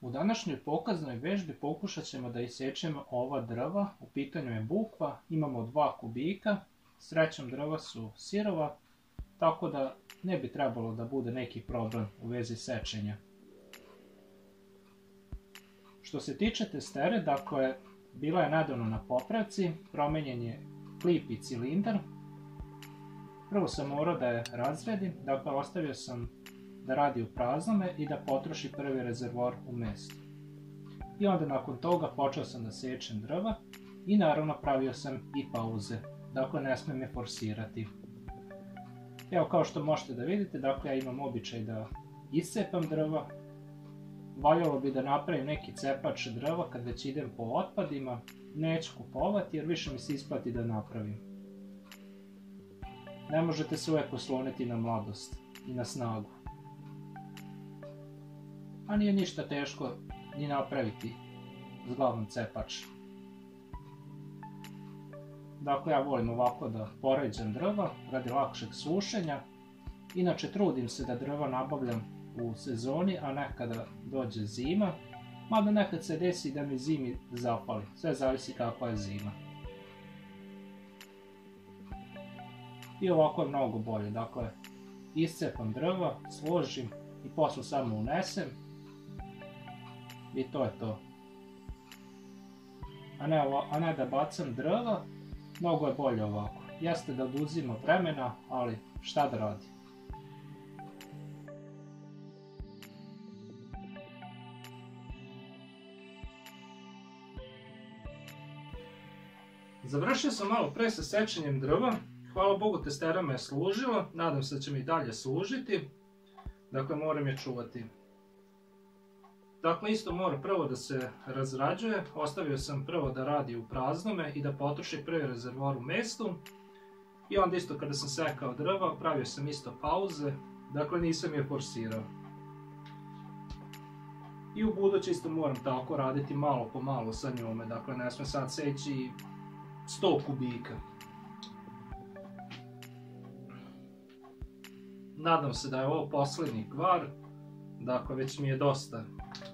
U današnjoj pokaznoj vežbi pokušat ćemo da isečemo ova drva. U pitanju je bukva, imamo 2 kubika, srećom drva su sirova, tako da ne bi trebalo da bude neki problem u vezi sečenja. Što se tiče testere, dakle, bila je nedavno na popravci, promenjen je klip i cilindar. Prvo sam morao da je razredim, dakle ostavio sam da radi u praznome i da potroši prvi rezervoar u mestu. I onda nakon toga počeo sam da sečem drva i naravno pravio sam i pauze, dakle ne smem je forsirati. Evo kao što možete da vidite, dakle ja imam običaj da iscepam drva. Valjalo bi da napravim neki cepač drva kad već idem po otpadima, neću kupovati jer više mi se isplati da napravim. Ne možete se uvijek osloniti na mladost i na snagu. A nije ništa teško ni napraviti zglavnom cepač. Dakle, ja volim ovako da poređam drva radi lakšeg sušenja. Inače, trudim se da drva nabavljam u sezoni, a ne kada dođe zima. Mada nekad se desi da mi zimi zapali, sve zavisi kakva je zima. I ovako je mnogo bolje, dakle, iscepam drva, složim i posle samo unesem. I to je to. A ne da bacam drva, mnogo je bolje ovako. Jeste da oduzima vremena, ali šta da radi. Završio sam malo pre sa sečenjem drva. Hvala Bogu, testera me je služila. Nadam se da će mi i dalje služiti. Dakle, moram je čuvati. Dakle, isto mora prvo da se razrađuje. Ostavio sam prvo da radi u praznome i da potroši prvi rezervoar u mestu. I onda isto kada sam sekao drva, pravio sam isto pauze. Dakle, nisam je forsirao. I u buduće isto moram tako raditi malo po malo sa njome. Dakle, ne smem sad seći 100 kubika. Nadam se da je ovo posljednji kvar. Dakle, već mi je dosta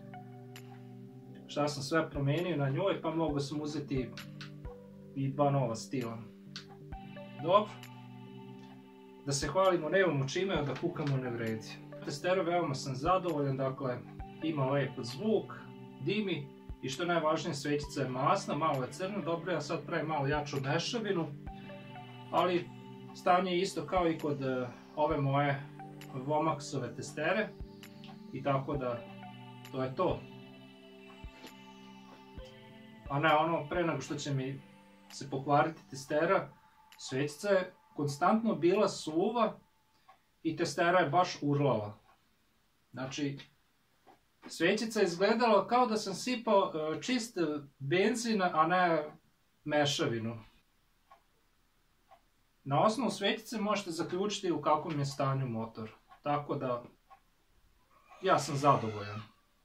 šta sam sve promenio na njoj, pa mogu sam uzeti i 2 nova stila. Dobro. Da se hvalimo nemamo čime, a da kukamo ne vredi. Testero veoma sam zadovoljan, dakle ima lep zvuk, dimi i što najvažnije, svećica je masna, malo je crna, dobro, ja sad pravim malo jaču mešavinu, ali stanje je isto kao i kod ove moje Vomaxove testere i tako da to je to. A ne ono, pre nego što će mi se pokvariti testera, svećica je konstantno bila suva i testera je baš urlala. Znači, svećica je izgledala kao da sam sipao čist benzin, a ne mešavinu. Na osnovu svećice možete zaključiti u kakvom je stanju motor. Tako da, ja sam zadovoljan.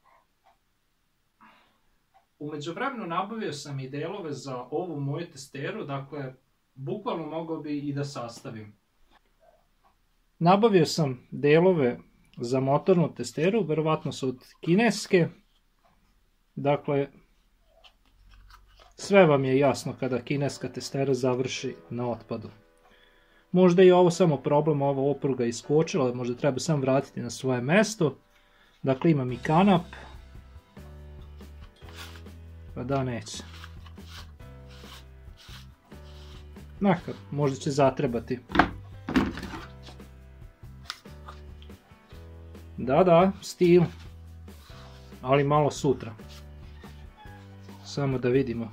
U međuvremenu nabavio sam i delove za ovu moju testeru, dakle, bukvalno mogao bi i da sastavim. Nabavio sam delove za motornu testeru, verovatno su od kineske. Dakle, sve vam je jasno kada kineska testera završi na otpadu. Možda je ovo samo problem, ova opruga iskočila, možda treba sam vratiti na svoje mesto. Dakle, imam i kanap. Pa da, neće. Neka, možda će zatrebati. Da, stil. Ali malo sutra. Samo da vidimo.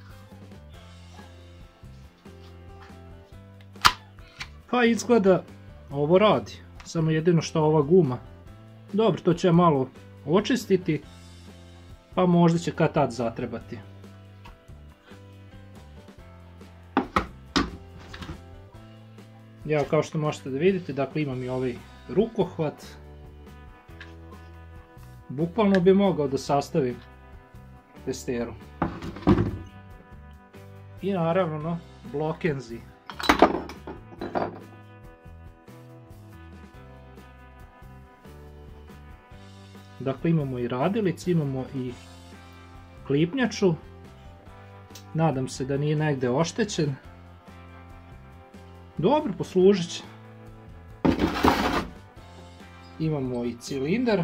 Pa izgleda ovo radi. Samo jedino što ova guma. Dobro, to će malo očistiti. Pa možda će kad tad zatrebati. Evo, kao što možete da vidite, dakle imam i ovaj rukohvat. Bukvalno bi mogao da sastavim testeru. I naravno blokenzi. Dakle, imamo i radilicu, imamo i klipnjaču. Nadam se da nije negdje oštećen. Dobro, poslužit će. Imamo i cilindar.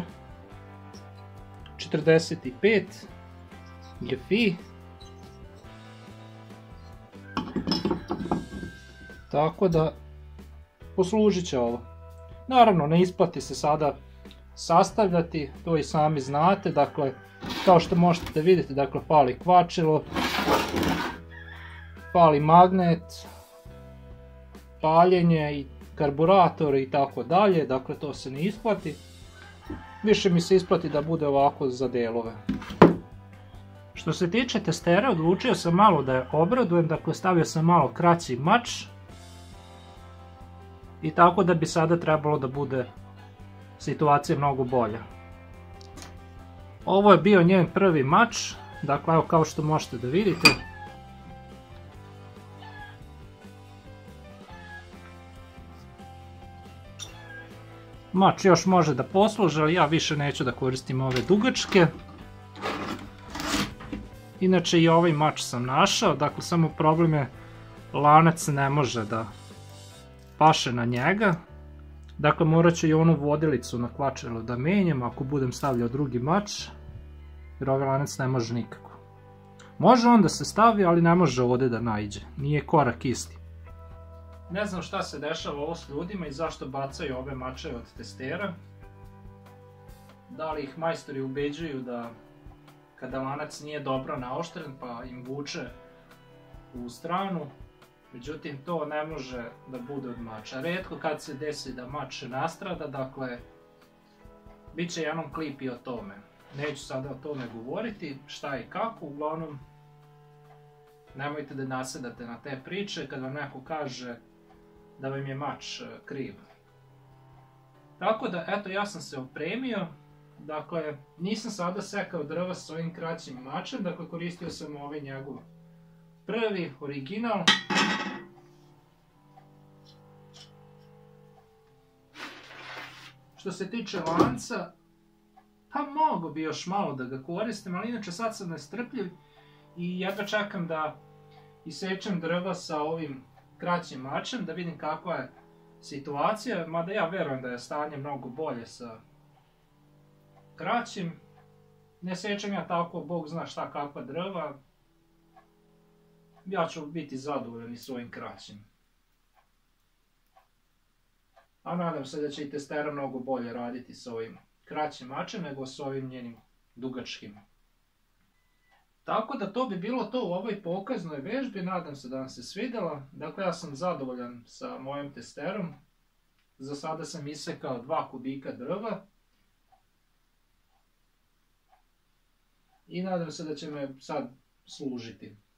45 GFI. Tako da poslužit će ovo. Naravno, ne isplati se sada sastavljati, to i sami znate. Dakle, kao što možete vidjeti, dakle, fali kvačilo, fali magnet, paljenje i karburator i tako dalje. Dakle, to se ne isplati. Više mi se isplati da bude ovako za delove. Što se tiče testera, odlučio sam malo da je obradujem, dakle stavio sam malo kraći mač. I tako da bi sada trebalo da bude situacija mnogo bolja. Ovo je bio njen prvi mač, dakle evo kao što možete da vidite. Mač još može da posluži, ali ja više neću da koristim ove dugačke. Inače i ovaj mač sam našao, dakle samo problem je lanac ne može da paše na njega. Dakle morat ću i onu vodilicu na kvačilo da menjam ako budem stavljao drugi mač, jer ovaj lanac ne može nikako. Može on da se stavi, ali ne može ovdje da naiđe, nije korak isti. Ne znam šta se dešava ovo s ljudima i zašto bacaju ove mačeve od testera. Da li ih majstori ubeđuju da kada lanac nije dobro naoštren pa im vuče u stranu. Međutim, to ne može da bude od mača. Retko kad se desi da mač nastrada, dakle, bit će jednom klip i o tome. Neću sada o tome govoriti, šta i kako, uglavnom, nemojte da nasedate na te priče kad vam neko kaže da vam je mač kriv. Tako da, eto, ja sam se opremio. Dakle, nisam sada sekao drva s ovim kraćim mačem, dakle koristio sam ovaj njegov prvi, original. Što se tiče lanca, pa mogu bi još malo da ga koristim, ali inače sad sam nestrpljiv i jedva čekam da isečem drva sa ovim kraćim mačem, da vidim kakva je situacija, mada ja verujem da je stanje mnogo bolje sa kraćim. Ne sečem ja tako, Bog zna šta kakva drva. Ja ću biti zadovoljan i svojim kraćim. A nadam se da će i testera mnogo bolje raditi s ovim kraćim mačem nego s ovim njenim dugačkim. Tako da to bi bilo to u ovoj pokaznoj vežbi, nadam se da vam se svidjela. Dakle, ja sam zadovoljan sa mojim testerom. Za sada sam isekao 2 kubika drva. I nadam se da će me sad služiti.